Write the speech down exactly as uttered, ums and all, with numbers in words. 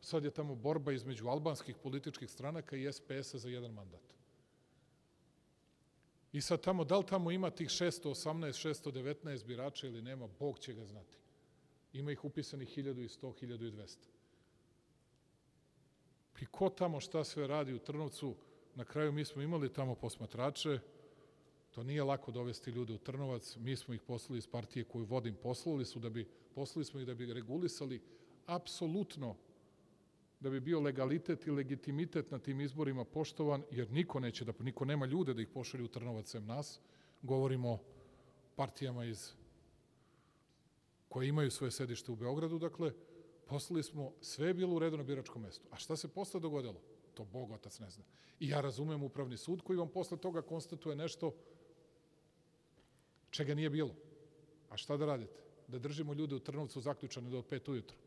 sad je tamo borba između albanskih političkih stranaka i S P S-a za jedan mandat. I sad tamo, da li tamo ima tih šesto osamnaest, šesto devetnaest birača ili nema, Bog će ga znati. Ima ih upisanih hiljadu sto, hiljadu dvesta. I ko tamo šta sve radi u Trnovcu, na kraju mi smo imali tamo posmatrače, to nije lako dovesti ljude u Trnovac, mi smo ih poslali iz partije koju vodim, poslali su da bi, poslali smo ih da bi regulisali apsolutno da bi bio legalitet i legitimitet na tim izborima poštovan, jer niko neće da, niko nema ljude da ih pošalju u Trnovac sem nas, govorimo o partijama iz, koje imaju svoje sedište u Beogradu, dakle, poslali smo, sve je bilo u redu na biračkom mestu. A šta se posle dogodilo? To Bog otac ne zna. I ja razumem upravni sud koji vam posle toga konstatuje nešto čega nije bilo. A šta da radite? Da držimo ljude u Trnovcu zaključane do pet ujutro.